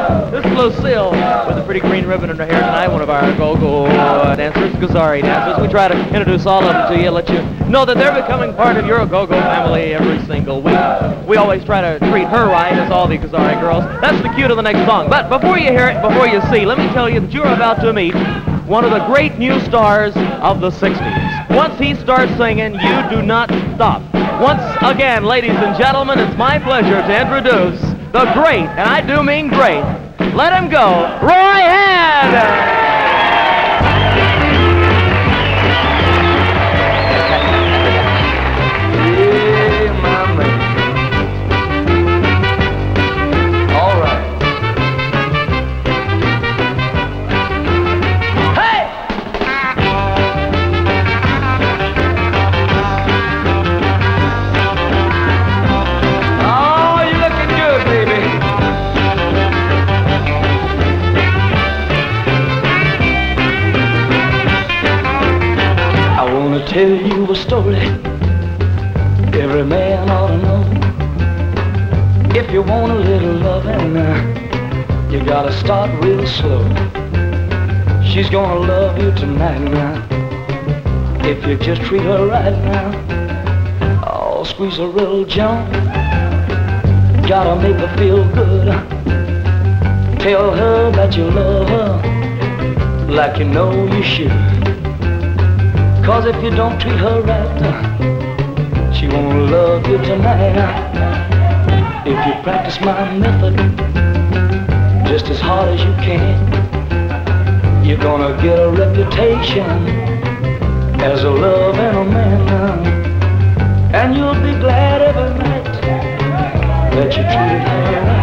This is Lucille with a pretty green ribbon in her hair tonight, one of our go-go dancers, Gazzarri dancers. We try to introduce all of them to you, let you know that they're becoming part of your go-go family every single week. We always try to treat her right, as all the Gazzarri girls. That's the cue to the next song. But before you hear it, before you see, let me tell you that you're about to meet one of the great new stars of the 60s. Once he starts singing, you do not stop. Once again, ladies and gentlemen, it's my pleasure to introduce the great, and I do mean great, let him go, Roy Head! Tell you a story every man ought to know. If you want a little loving, you gotta start real slow. She's gonna love you tonight now, if you just treat her right now. Oh, squeeze a little junk, gotta make her feel good. Tell her that you love her like you know you should. 'Cause if you don't treat her right, she won't love you tonight. If you practice my method just as hard as you can, you're gonna get a reputation as a loving man. And you'll be glad every night that you treated her right.